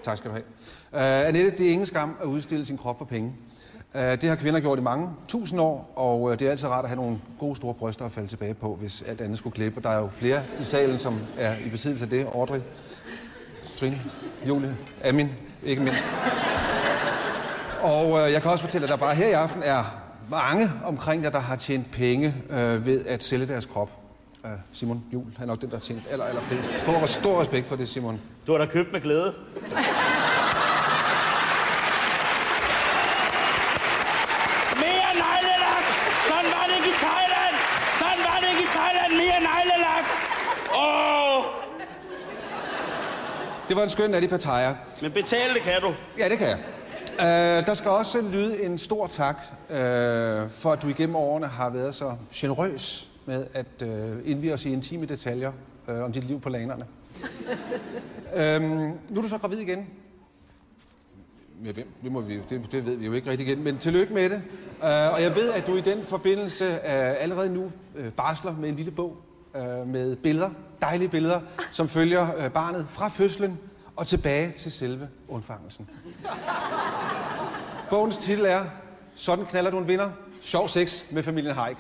Tak skal du have. Annette, det er ingen skam at udstille sin krop for penge. Det har kvinder gjort i mange tusind år, og det er altid rart at have nogle gode store bryster at falde tilbage på, hvis alt andet skulle klippe. Der er jo flere i salen, som er i besiddelse af det. Audrey, Trine, Julie, Amin, ikke mindst. Og jeg kan også fortælle, at der bare her i aften er mange omkring jer, der har tjent penge ved at sælge deres krop. Simon Juhl, han er nok den, der har tjent allerflest. Stor respekt for det, Simon. Du har da købt med glæde. Mere neglelak! Sådan var det ikke i Thailand! Sådan var det ikke i Thailand! Mere neglelak! Det var en skøn nat i Pattaya. Men betale det kan du. Ja, det kan jeg. Der skal også lyde en stor tak for, at du igennem årene har været så generøs med at indvie os i intime detaljer om dit liv på lanerne. Nu er du så gravid igen. Med hvem? Det ved vi jo ikke rigtig igen, men tillykke med det. Og jeg ved, at du i den forbindelse allerede nu barsler med en lille bog med billeder, dejlige billeder, som følger barnet fra fødslen og tilbage til selve undfangelsen. Bogens titel er Sådan knaller du en vinder. Sjov sex med familien Haik.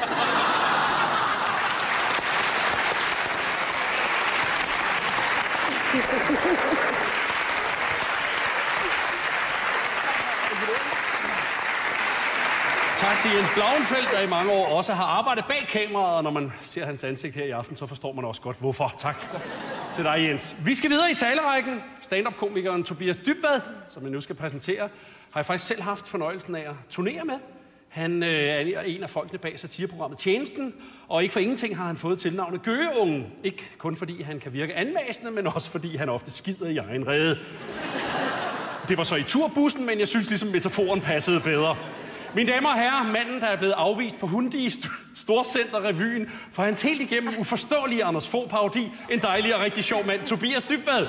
Tak til Jens Blauenfeldt, der i mange år også har arbejdet bag kameraet, og når man ser hans ansigt her i aften, så forstår man også godt, hvorfor. Tak til dig, Jens. Vi skal videre i talerækken. Stand-up-komikeren Tobias Dybvad, som jeg nu skal præsentere, har jeg faktisk selv haft fornøjelsen af at turnere med. Han er en af folkene bag satireprogrammet Tjenesten, og ikke for ingenting har han fået tilnavnet Gøgeungen. Ikke kun fordi han kan virke anvæsende, men også fordi han ofte skider i egen rede. Det var så i turbussen, men jeg synes ligesom metaforen passede bedre. Mine damer og herrer, manden, der er blevet afvist på Hundi Storcenter-revyen for hans helt igennem uforståelige Anders Fogh-parodi, en dejlig og rigtig sjov mand, Tobias Dybvad.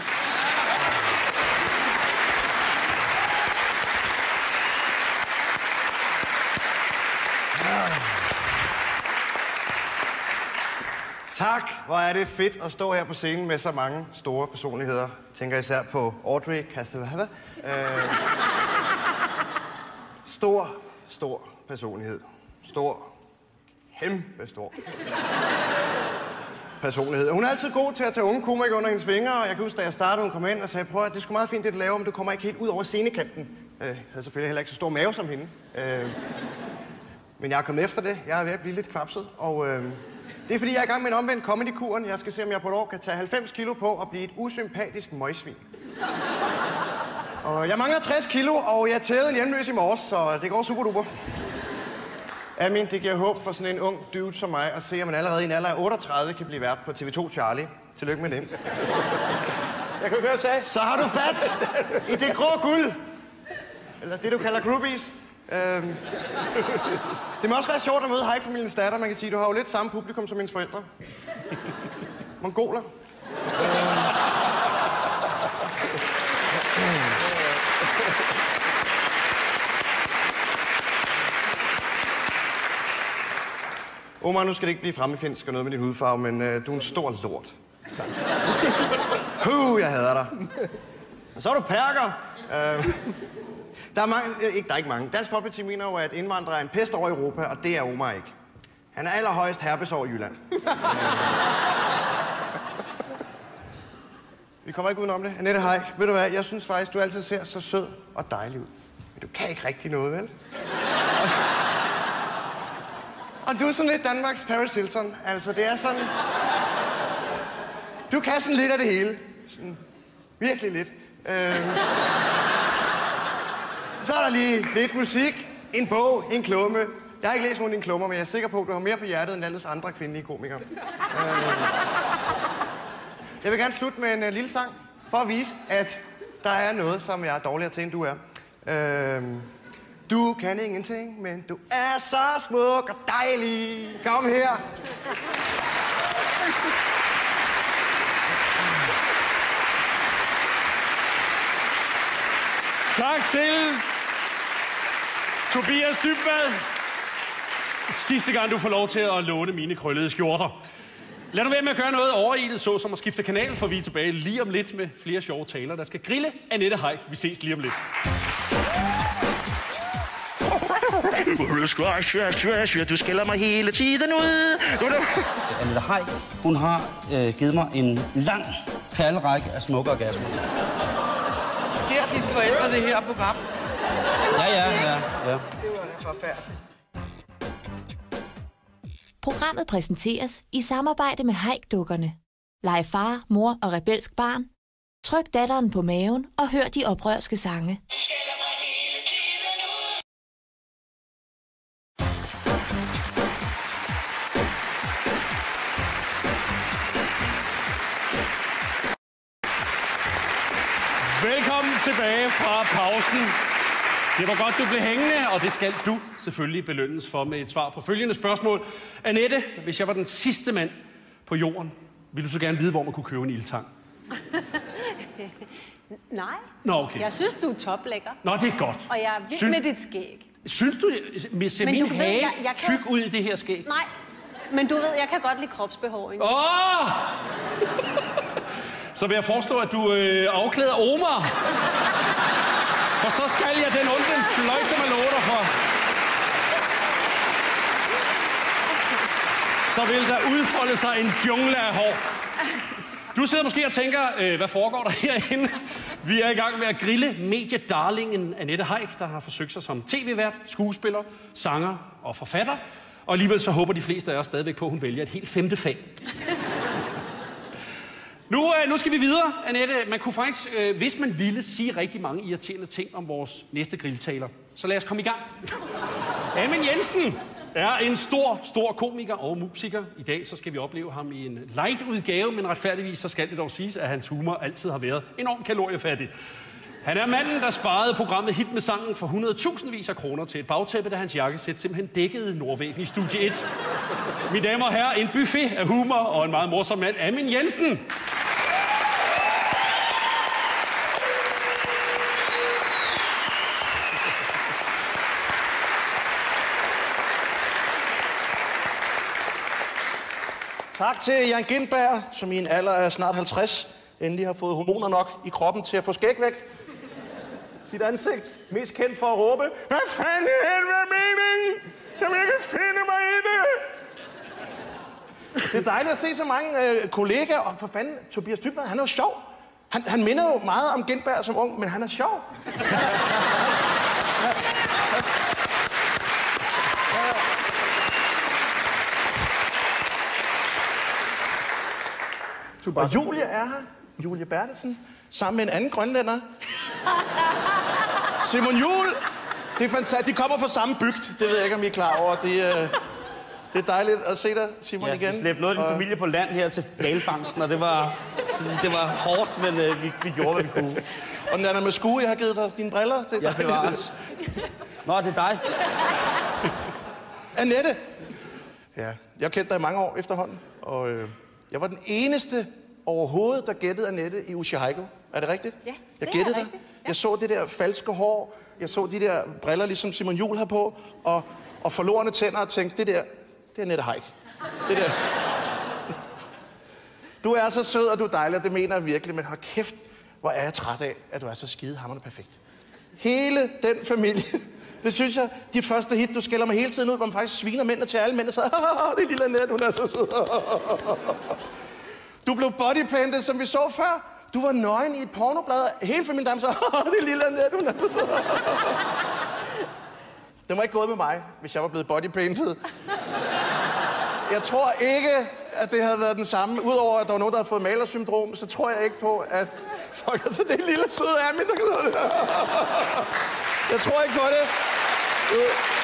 Tak. Hvor er det fedt at stå her på scenen med så mange store personligheder. Jeg tænker især på Audrey Castelvava. Stor personlighed. Kæmpe stor personlighed. Hun er altid god til at tage unge komikere under hendes vinger, og jeg kan huske, da jeg startede, hun kom ind og sagde, prøv at det er sgu meget fint, det du laver, men du kommer ikke helt ud over scenekanten. Jeg havde selvfølgelig heller ikke så stor mave som hende. Men jeg er kommet efter det. Jeg er ved at blive lidt kvapset, og det er fordi, jeg er i gang med en omvendt comedy-kuren. Jeg skal se, om jeg på et år kan tage 90 kilo på og blive et usympatisk møgsvin. Og jeg mangler 60 kilo, og jeg tævede en hjemløs i morges, så det går super duper. Amin, det giver håb for sådan en ung dude som mig at se, at man allerede i en alder af 38 kan blive vært på TV2 Charlie. Tillykke med det. Jeg kan høre sige. Så har du fat i det grå guld. Eller det, du kalder groupies. Det må også være sjovt at møde Haik-familiens datter. Man kan sige, du har jo lidt samme publikum som mine forældre. Mongoler. Omar, nu skal det ikke blive fremmedfinsk og noget med din hudfarve, men du er en stor lort. Tak. Jeg hader dig. Og så er du perker. Der er ikke mange. Dansk Folkeparti mener jo, at indvandrere er en pest over Europa, og det er Omar ikke. Han er allerhøjst herpes over Jylland. Vi kommer ikke udenom det. Annette Haik, ved du hvad? Jeg synes faktisk, du altid ser så sød og dejlig ud. Men du kan ikke rigtig noget, vel? Og du er sådan lidt Danmarks Paris Hilton. Altså, det er sådan... Du kan sådan lidt af det hele. Sådan virkelig lidt. Så er der lige lidt musik, en bog, en klumme. Jeg har ikke læst nogen af dine klummer, men jeg er sikker på, at du har mere på hjertet end landets andre kvindelige komikere. Jeg vil gerne slutte med en lille sang, for at vise, at der er noget, som jeg er dårligere til, end du er. Du kan ingenting, men du er så smuk og dejlig. Kom her. Tak til Tobias Dybvad. Sidste gang, du får lov til at låne mine krøllede skjorter. Lad nu være med at gøre noget overilet, så som at skifte kanal, for vi er tilbage lige om lidt med flere sjove taler, der skal grille Annette Heick. Vi ses lige om lidt. Du skælder mig hele tiden ud. Annette Heick, hun har givet mig en lang perlerække af smukke orgasmer. Ser dine forældre det her program? Ja. Det var da forfærdeligt. Programmet præsenteres i samarbejde med Heick-dukkerne. Leg far, mor og rebelsk barn. Tryk datteren på maven og hør de oprørske sange. Velkommen tilbage fra pausen. Det var godt, du blev hængende, og det skal du selvfølgelig belønnes for med et svar på følgende spørgsmål. Annette, hvis jeg var den sidste mand på jorden, ville du så gerne vide, hvor man kunne købe en ildtang? Nej. Nå, okay. Jeg synes, du er toplækker. Nå, det er godt. Og jeg er vild med dit skæg. Synes du, ser min hage tyk ud i det her skæg? Nej, men du ved, jeg kan godt lide kropsbehåring. Så vil jeg foreslå, at du afklæder Omar. For så skal jeg den onde fløjte med låter for. Så vil der udfolde sig en jungle af hår. Du sidder måske og tænker, hvad foregår der herinde? Vi er i gang med at grille mediedarlingen Annette Heick, der har forsøgt sig som tv-vært, skuespiller, sanger og forfatter. Og alligevel så håber de fleste af os stadigvæk på, at hun vælger et helt 5. fag. Nu skal vi videre, Annette. Man kunne faktisk, hvis man ville, sige rigtig mange irriterende ting om vores næste grilltaler. Så lad os komme i gang. Amin Jensen er en stor komiker og musiker. I dag så skal vi opleve ham i en light udgave, men retfærdigvis så skal det dog siges, at hans humor altid har været enormt kaloriefattig. Han er manden, der sparede programmet Hit med sangen for 100.000 af kroner til et bagtæppe, da hans jakkesæt simpelthen dækkede nordvæggen i studie 1. Mine damer og herrer, en buffet af humor og en meget morsom mand, Amin Jensen. Tak til Jan Gintberg, som i en alder af snart 50 endelig har fået hormoner nok i kroppen til at få skægvækst. Sit ansigt, mest kendt for at råbe, hvad fanden i helvede er meningen? Jeg vil ikke finde mig i det! Det er dejligt at se så mange kollegaer, og for fanden, Tobias Dybvad, han er jo sjov. Han minder jo meget om Gintberg som ung, men han er sjov. Og Julie er her. Julie Bertelsen. Sammen med en anden grønlænder. Simon Juhl. Det er fantastisk. De kommer fra samme bygd. Det ved jeg ikke, om I er klar over. Det er dejligt at se dig, Simon, igen. Vi slæbte noget af din familie på land her til hvalfangsten, og det var hårdt, men vi gjorde, hvad vi kunne. Og Nana med skue, jeg har givet dig dine briller. Det er bevares. Nå, det er dig. Annette. Ja, jeg har kendt dig i mange år efterhånden, og jeg var den eneste overhovedet, der gættede Annette i Ushi Heiko. Er det rigtigt? Ja, jeg gættede dig. Ja. Jeg så det der falske hår, jeg så de der briller, ligesom Simon Juhl har på, og forlorene tænder og tænkte, det er Annette Heick. Det der. Du er så sød, og du er dejlig, og det mener jeg virkelig, men hold kæft, hvor er jeg træt af, at du er så skidehammerende perfekt. Hele den familie, det synes jeg, dit første hit, du skælder mig hele tiden ud, hvor man faktisk sviner mændene til alle mændene, så det er lille Annette, hun er så sød. Du blev bodypainted, som vi så før. Du var nøgen i et pornoblad. Hele familien der så, det er lille Annette, hun er så sød. Det var ikke gået med mig, hvis jeg var blevet bodypainted. Jeg tror ikke, at det havde været den samme. Udover at der var nogen, der havde fået malersyndrom, så tror jeg ikke på, at folk er så det lille søde Amin, der kan. Jeg tror ikke på det.